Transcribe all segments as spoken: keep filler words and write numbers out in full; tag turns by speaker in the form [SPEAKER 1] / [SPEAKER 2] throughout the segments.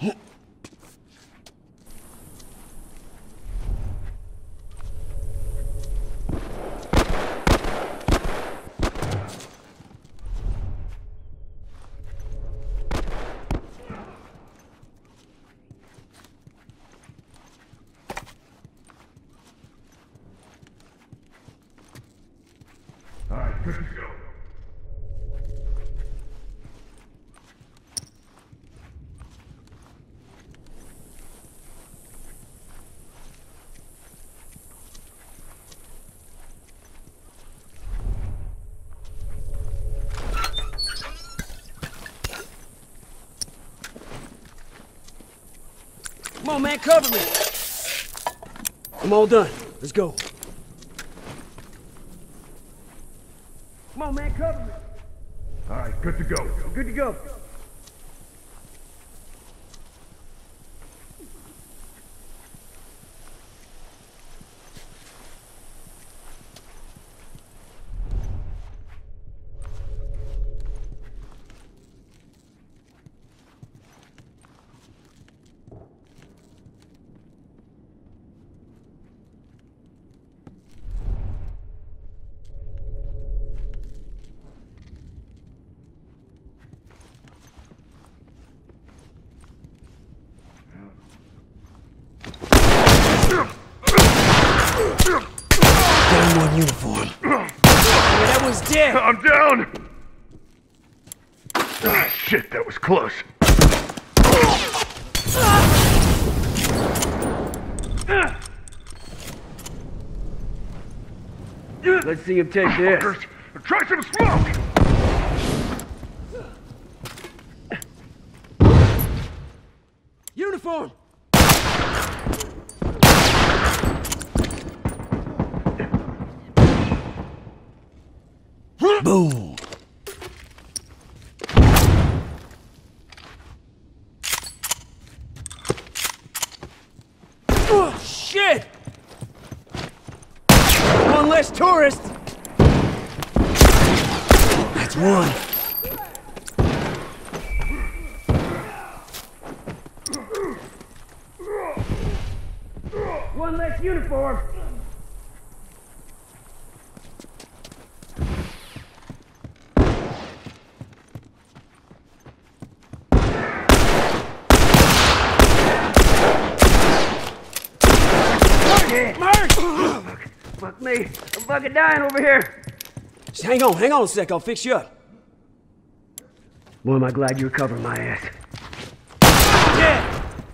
[SPEAKER 1] All right, good to go.
[SPEAKER 2] Come on, man, cover me. I'm all done. Let's go. Come on, man, cover me.
[SPEAKER 1] All right, good to go.
[SPEAKER 2] Good to go. Down one uniform. Yeah, that one's dead.
[SPEAKER 1] I'm down! Ah, shit, that was close.
[SPEAKER 2] Let's see him take this.
[SPEAKER 1] Fuckers, try some smoke!
[SPEAKER 2] Uniform! Boom! Oh, shit! One less tourist! That's one. One less uniform! Mark! Fuck, fuck me. I'm fucking dying over here. Just hang on, hang on a sec. I'll fix you up. Boy, am I glad you were covering my ass. Yeah!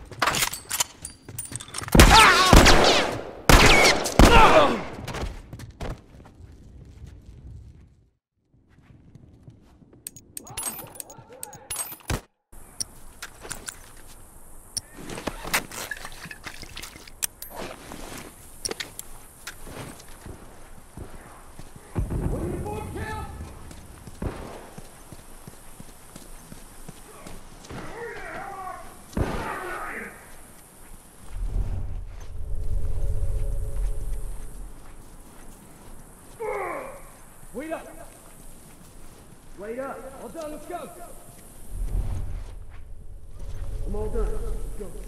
[SPEAKER 2] Wait up! Wait up! All done, let's go! I'm all done. Let's go.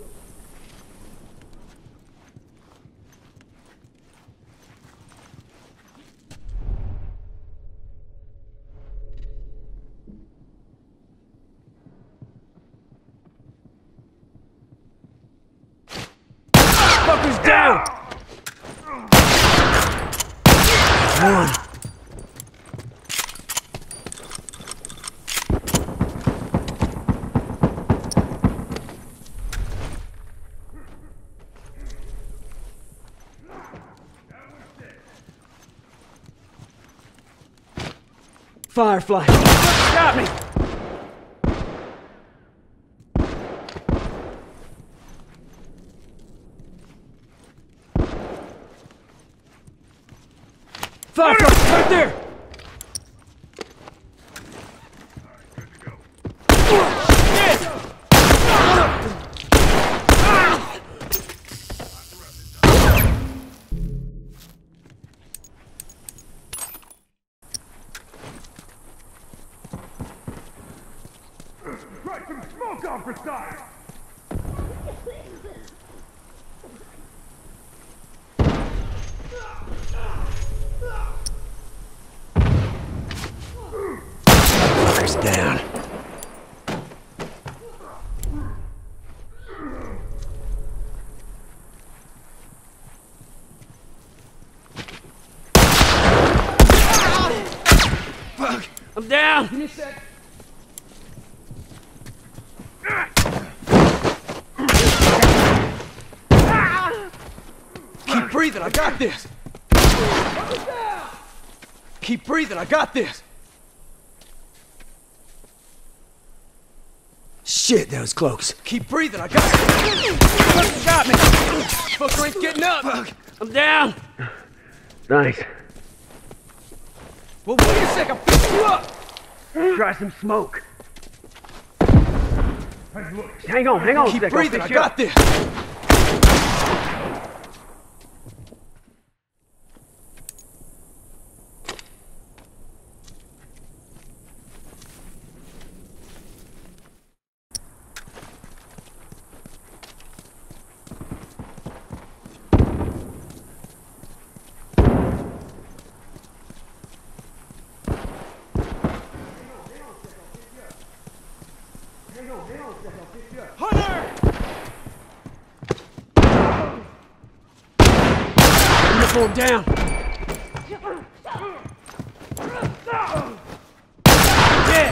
[SPEAKER 2] Fuckers down! One. Firefly! Got me! Firefly! Right there!
[SPEAKER 1] Try some smoke off for size!
[SPEAKER 2] Fucker's down. Fuck! I'm down! Give me a sec.
[SPEAKER 3] Keep breathing, I got this! Keep breathing, I got this!
[SPEAKER 2] Shit, that was close.
[SPEAKER 3] Keep breathing, I got it! Fucker got me! Fucker ain't getting up!
[SPEAKER 2] Fuck! I'm down! Nice.
[SPEAKER 3] Well, wait a sec, I'll fix you up!
[SPEAKER 2] Try some smoke. Hang on, hang on a
[SPEAKER 3] Keep
[SPEAKER 2] sec.
[SPEAKER 3] breathing, I
[SPEAKER 2] fix you
[SPEAKER 3] got
[SPEAKER 2] up.
[SPEAKER 3] this!
[SPEAKER 2] Uniform down. Dead.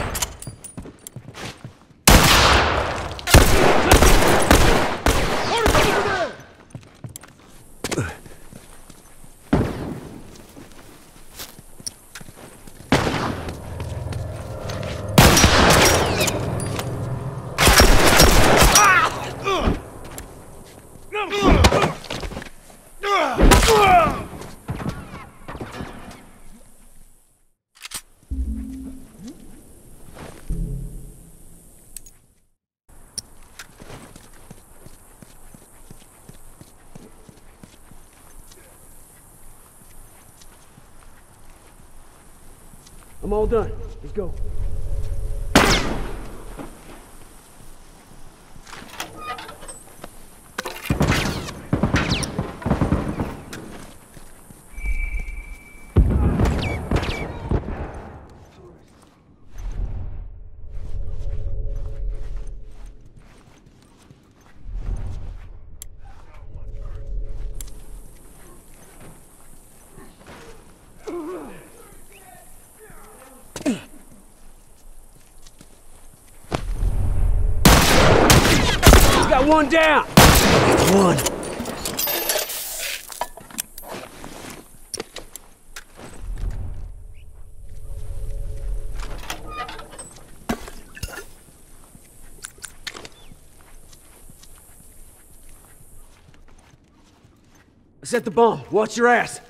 [SPEAKER 2] I'm all done. Let's go. Got one down. That's one. Set the bomb. Watch your ass.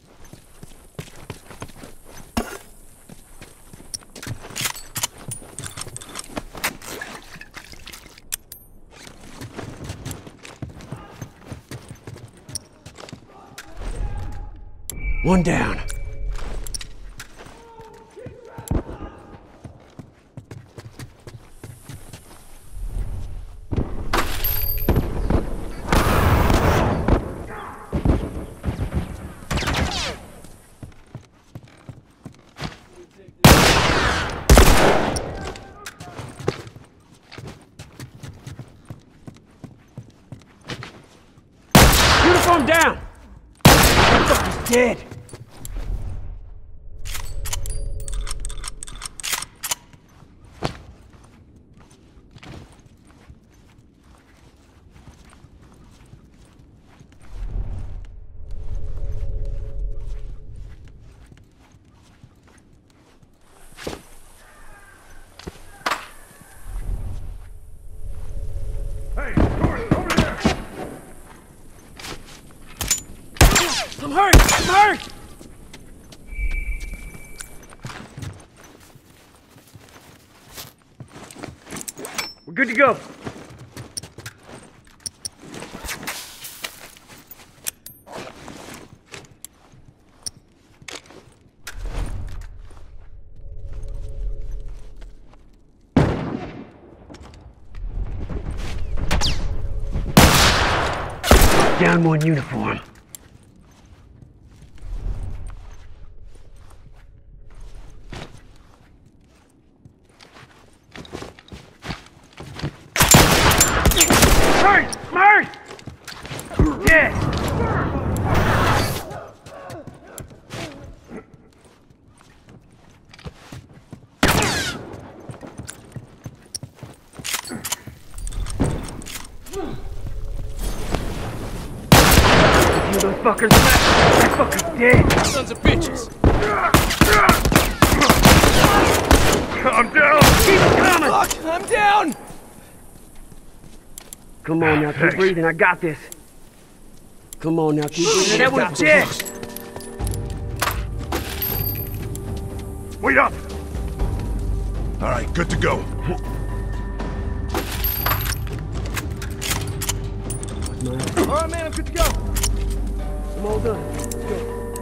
[SPEAKER 2] One down. Uniform down! That fucker's dead!
[SPEAKER 1] Hey, George, over there!
[SPEAKER 2] I'm hurt! I'm hurt! We're good to go. Down one uniform. Murray! Murray! Dead! You those fuckers left! That fucker's dead!
[SPEAKER 3] Sons of bitches!
[SPEAKER 1] Calm down!
[SPEAKER 2] Keep coming!
[SPEAKER 3] Fuck! I'm down!
[SPEAKER 2] Come on now, keep
[SPEAKER 1] Thanks.
[SPEAKER 2] breathing, I got this. Come on now, keep breathing. That was dead!
[SPEAKER 1] Wait up! All right, good to go.
[SPEAKER 3] Alright, man, I'm good to go.
[SPEAKER 2] I'm all done. Let's go.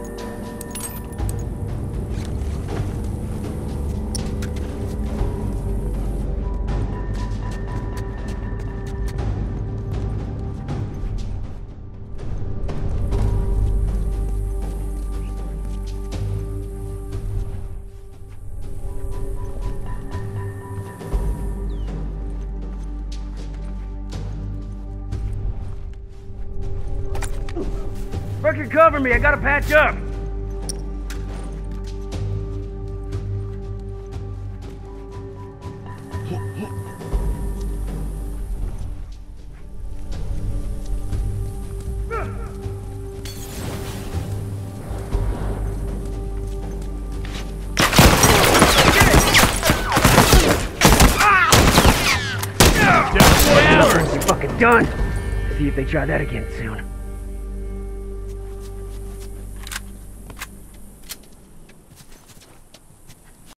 [SPEAKER 2] Fucking cover me, I gotta patch up. You're fucking done. See if they try that again soon.